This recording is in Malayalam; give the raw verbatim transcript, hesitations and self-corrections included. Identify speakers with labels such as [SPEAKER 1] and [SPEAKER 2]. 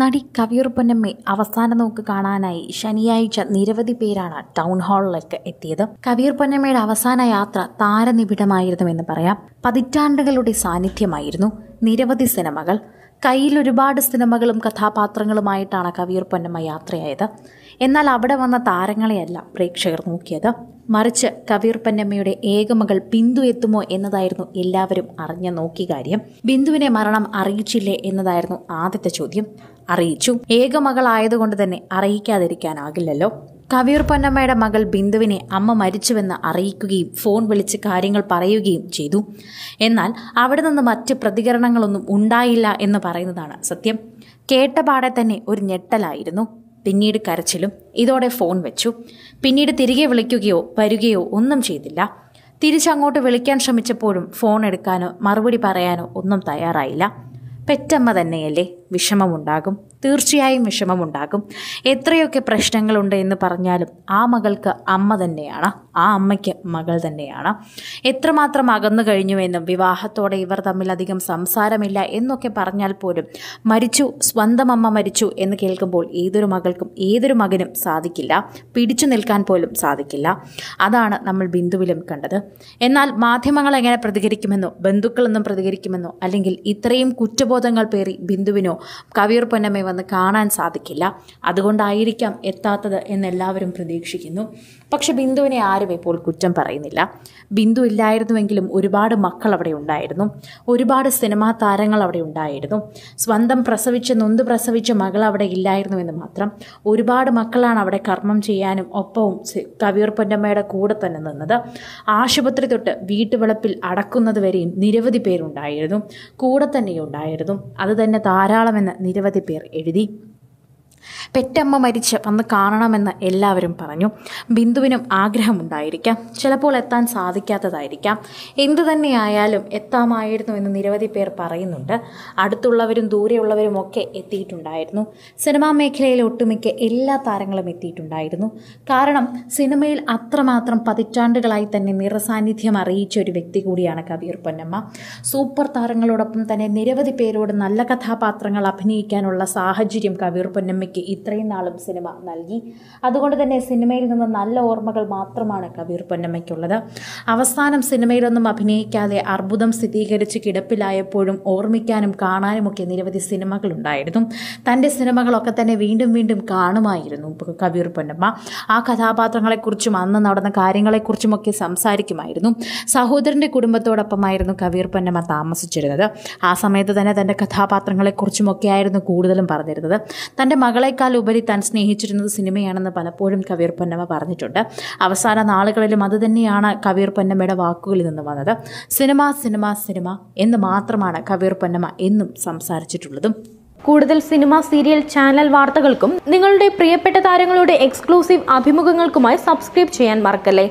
[SPEAKER 1] നടി കവിയൂർ പൊന്നമ്മയെ അവസാന നോക്ക് കാണാനായി ശനിയാഴ്ച നിരവധി പേരാണ് ടൗൺ ഹാളിലേക്ക് എത്തിയത്. കവിയൂർ പൊന്നമ്മയുടെ അവസാന യാത്ര താരനിബിഡമായിരുന്നുവെന്ന് പറയാം. പതിറ്റാണ്ടുകളുടെ സാന്നിധ്യമായിരുന്നു. നിരവധി സിനിമകൾ, കയ്യിൽ ഒരുപാട് സിനിമകളും കഥാപാത്രങ്ങളുമായിട്ടാണ് കവിയൂർ പൊന്നമ്മ യാത്രയായത്. എന്നാൽ അവിടെ വന്ന താരങ്ങളെയല്ല പ്രേക്ഷകർ നോക്കിയത്, മറിച്ച് കവിയൂർ പൊന്നമ്മയുടെ ഏകമകൾ ബിന്ദു എത്തുമോ എന്നതായിരുന്നു എല്ലാവരും അറിഞ്ഞ നോക്കി കാര്യം. ബിന്ദുവിനെ മരണം അറിയിച്ചില്ലേ എന്നതായിരുന്നു ആദ്യത്തെ ചോദ്യം. അറിയിച്ചു. ഏകമകളായതുകൊണ്ട് തന്നെ അറിയിക്കാതിരിക്കാനാകില്ലല്ലോ. കവിയൂർ പൊന്നമ്മയുടെ മകൾ ബിന്ദുവിനെ അമ്മ മരിച്ചുവെന്ന് അറിയിക്കുകയും ഫോൺ വിളിച്ച് കാര്യങ്ങൾ പറയുകയും ചെയ്തു. എന്നാൽ അവിടെ നിന്ന് മറ്റ് പ്രതികരണങ്ങളൊന്നും ഉണ്ടായില്ല എന്ന് പറയുന്നതാണ് സത്യം. കേട്ടപാടെ തന്നെ ഒരു ഞെട്ടലായിരുന്നു, പിന്നീട് കരച്ചിലും. ഇതോടെ ഫോൺ വെച്ചു. പിന്നീട് തിരികെ വിളിക്കുകയോ വരികയോ ഒന്നും ചെയ്തില്ല. തിരിച്ചങ്ങോട്ട് വിളിക്കാൻ ശ്രമിച്ചപ്പോഴും ഫോൺ എടുക്കാനോ മറുപടി പറയാനോ ഒന്നും തയ്യാറായില്ല. പെറ്റമ്മ തന്നെയല്ലേ, വിഷമമുണ്ടാകും, തീർച്ചയായും വിഷമമുണ്ടാകും. എത്രയൊക്കെ പ്രശ്നങ്ങളുണ്ട് എന്ന് പറഞ്ഞാലും ആ മകൾക്ക് അമ്മ തന്നെയാണ്, ആ അമ്മയ്ക്ക് മകൾ തന്നെയാണ്. എത്രമാത്രം അകന്നു കഴിഞ്ഞുവെന്നും വിവാഹത്തോടെ ഇവർ തമ്മിൽ അധികം സംസാരമില്ല എന്നൊക്കെ പറഞ്ഞാൽ പോലും മരിച്ചു, സ്വന്തം അമ്മ മരിച്ചു എന്ന് കേൾക്കുമ്പോൾ ഏതൊരു മകൾക്കും ഏതൊരു മകനും സാധിക്കില്ല, പിടിച്ചു നിൽക്കാൻ പോലും സാധിക്കില്ല. അതാണ് നമ്മൾ ബിന്ദുവിലും കണ്ടത്. എന്നാൽ മാധ്യമങ്ങൾ എങ്ങനെ പ്രതികരിക്കുമെന്നോ ബന്ധുക്കളൊന്നും പ്രതികരിക്കുമെന്നോ അല്ലെങ്കിൽ ഇത്രയും കുറ്റബോധങ്ങൾ പേറി ബിന്ദുവിനോ കവിയൂർ പൊന്നമ്മയെ വന്ന് കാണാൻ സാധിക്കില്ല. അതുകൊണ്ടായിരിക്കാം എത്താത്തത് എന്നെല്ലാവരും പ്രതീക്ഷിക്കുന്നു. പക്ഷെ ബിന്ദുവിനെ ആരും ഇപ്പോൾ കുറ്റം പറയുന്നില്ല. ബിന്ദു ഇല്ലായിരുന്നുവെങ്കിലും ഒരുപാട് മക്കൾ അവിടെ ഉണ്ടായിരുന്നു, ഒരുപാട് സിനിമാ താരങ്ങൾ അവിടെ ഉണ്ടായിരുന്നു. സ്വന്തം പ്രസവിച്ച നൊന്ത് പ്രസവിച്ച മകൾ അവിടെ ഇല്ലായിരുന്നുവെന്ന് മാത്രം. ഒരുപാട് മക്കളാണ് അവിടെ കർമ്മം ചെയ്യാനും ഒപ്പവും കവിയൂർ പൊന്നമ്മയുടെ കൂടെ തന്നെ നിന്നത്. ആശുപത്രി തൊട്ട് വീട്ടുവളപ്പിൽ അടക്കുന്നത് വരെയും നിരവധി പേരുണ്ടായിരുന്നു, കൂടെ തന്നെയുണ്ടായിരുന്നു. അത് തന്നെ ധാരാളമെന്ന് നിരവധി പേർ എഴുതി. പെറ്റമ്മ മരിച്ച് വന്ന് കാണണമെന്ന് എല്ലാവരും പറഞ്ഞു. ബിന്ദുവിനും ആഗ്രഹമുണ്ടായിരിക്കാം, ചിലപ്പോൾ എത്താൻ സാധിക്കാത്തതായിരിക്കാം. എന്തു തന്നെയായാലും എത്താമായിരുന്നു എന്ന് നിരവധി പേർ പറയുന്നുണ്ട്. അടുത്തുള്ളവരും ദൂരെയുള്ളവരും ഒക്കെ എത്തിയിട്ടുണ്ടായിരുന്നു. സിനിമാ മേഖലയിലെ ഒട്ടുമിക്ക എല്ലാ താരങ്ങളും എത്തിയിട്ടുണ്ടായിരുന്നു. കാരണം സിനിമയിൽ അത്രമാത്രം പതിറ്റാണ്ടുകളായി തന്നെ നിറസാന്നിധ്യം അറിയിച്ച ഒരു വ്യക്തി കൂടിയാണ് കവിയൂർ പൊന്നമ്മ. സൂപ്പർ താരങ്ങളോടൊപ്പം തന്നെ നിരവധി പേരോട് നല്ല കഥാപാത്രങ്ങൾ അഭിനയിക്കാനുള്ള സാഹചര്യം കവിയൂർ പൊന്നമ്മയ്ക്ക് ഇത്രയും നാളും സിനിമ നൽകി. അതുകൊണ്ട് തന്നെ സിനിമയിൽ നിന്ന് നല്ല ഓർമ്മകൾ മാത്രമാണ് കവിയൂർ പൊന്നമ്മയ്ക്കുള്ളത്. അവസാനം സിനിമയിലൊന്നും അഭിനയിക്കാതെ അർബുദം സ്ഥിരീകരിച്ച് കിടപ്പിലായപ്പോഴും ഓർമ്മിക്കാനും കാണാനുമൊക്കെ നിരവധി സിനിമകളുണ്ടായിരുന്നു. തൻ്റെ സിനിമകളൊക്കെ തന്നെ വീണ്ടും വീണ്ടും കാണുമായിരുന്നു കവിയൂർ പൊന്നമ്മ. ആ കഥാപാത്രങ്ങളെക്കുറിച്ചും അന്ന് നടന്ന കാര്യങ്ങളെക്കുറിച്ചുമൊക്കെ സംസാരിക്കുമായിരുന്നു. സഹോദരൻ്റെ കുടുംബത്തോടൊപ്പമായിരുന്നു കവിയൂർ പൊന്നമ്മ താമസിച്ചിരുന്നത്. ആ സമയത്ത് തന്നെ തൻ്റെ കഥാപാത്രങ്ങളെക്കുറിച്ചുമൊക്കെ ആയിരുന്നു കൂടുതലും പറഞ്ഞിരുന്നത്. തൻ്റെ മകളെക്കാൾ ഉപരി താൻ സ്നേഹിച്ചിരുന്നത് സിനിമയാണെന്ന് പലപ്പോഴും കവിയൂർ പൊന്നമ്മ പറഞ്ഞിട്ടുണ്ട്. അവസാന നാളുകളിലും അതുതന്നെയാണ് കവിയൂർ പൊന്നമ്മയുടെ വാക്കുകളിൽ നിന്ന് വന്നത്. സിനിമ സിനിമ സിനിമ എന്ന് മാത്രമാണ് കവിയൂർ പൊന്നമ്മ എന്നും സംസാരിച്ചിട്ടുള്ളതും.
[SPEAKER 2] കൂടുതൽ സിനിമ, സീരിയൽ, ചാനൽ വാർത്തകൾക്കും നിങ്ങളുടെ പ്രിയപ്പെട്ട താരങ്ങളുടെ എക്സ്ക്ലൂസീവ് അഭിമുഖങ്ങൾക്കുമായി സബ്സ്ക്രൈബ് ചെയ്യാൻ മറക്കല്ലേ.